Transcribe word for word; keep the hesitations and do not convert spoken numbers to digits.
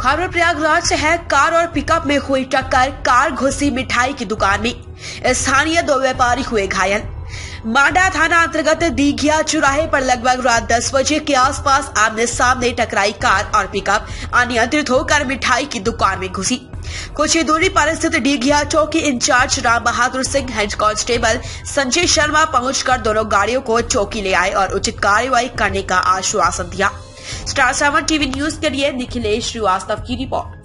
खबर प्रयागराज से है। कार और पिकअप में हुई टक्कर, कार घुसी मिठाई की दुकान में, स्थानीय दो व्यापारी हुए घायल। मांडा थाना अंतर्गत दीघिया चौराहे पर लगभग रात दस बजे के आसपास आमने सामने टकराई कार और पिकअप अनियंत्रित होकर मिठाई की दुकान में घुसी। कुछ ही दूरी पर स्थित दीघिया चौकी in charge Ram Bahadur Singh, head constable Sanjay Sharma पहुंचकर दोनों गाड़ियों को चौकी ले आए और उचित कार्रवाई करने का आश्वासन दिया। स्टार सेवन टीवी न्यूज के लिए निखिलेश श्रीवास्तव की रिपोर्ट।